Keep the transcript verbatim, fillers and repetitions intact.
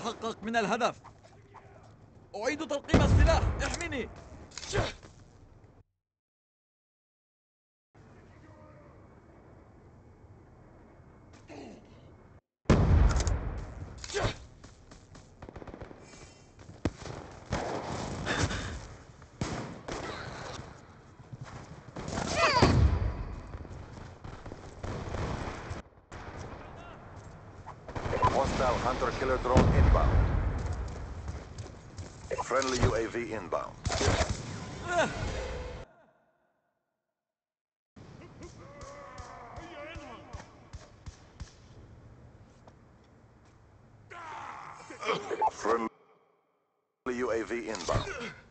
تحقق من الهدف. أعيد تلقيم السلاح، احمني. Hostile hunter-killer drone inbound. Friendly U A V inbound. Friendly U A V inbound.